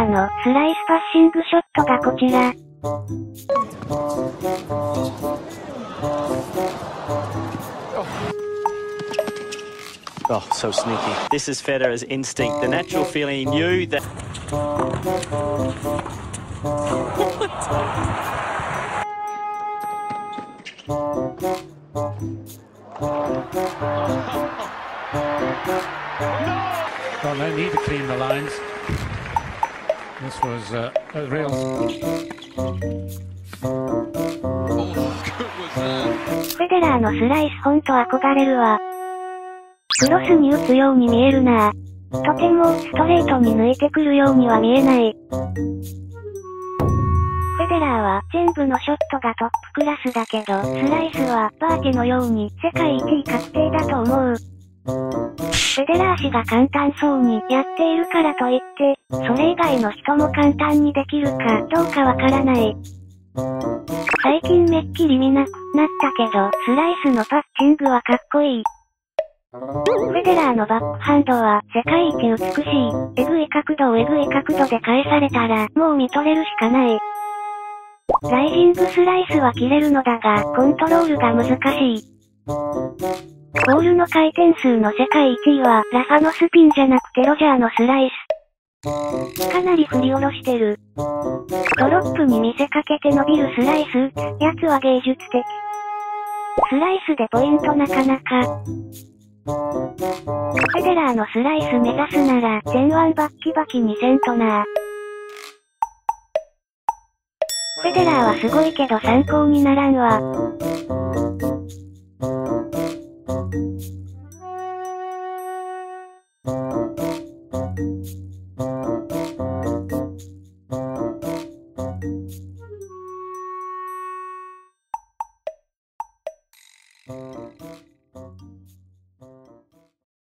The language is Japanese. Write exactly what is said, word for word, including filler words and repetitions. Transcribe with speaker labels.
Speaker 1: ラーのスライスパッシングショットがこちら。
Speaker 2: Oh, so sneaky. This is Federer's instinct, the natural feeling he knew that...
Speaker 3: Well, no need to clean the lines. This was uh, a real...
Speaker 4: Oh, good was that?
Speaker 1: フェデラーのスライスほんと憧れるわ。クロスに打つように見えるなぁ。とてもストレートに抜いてくるようには見えない。フェデラーは全部のショットがトップクラスだけど、スライスはバーティのように世界一位確定だと思う。フェデラー氏が簡単そうにやっているからといって、それ以外の人も簡単にできるかどうかわからない。最近めっきり見なくなったけど、スライスのパッチングはかっこいい。フェデラーのバックハンドは世界一美しい。えぐい角度をえぐい角度で返されたらもう見とれるしかない。ライジングスライスは切れるのだがコントロールが難しい。ボールの回転数の世界一位はラファのスピンじゃなくてロジャーのスライス。かなり振り下ろしてる。ドロップに見せかけて伸びるスライス、やつは芸術的。スライスでポイントなかなか。フェデラーのスライス目指すなら前腕バッキバキにせんとな。フェデラーはすごいけど参考にならんわ。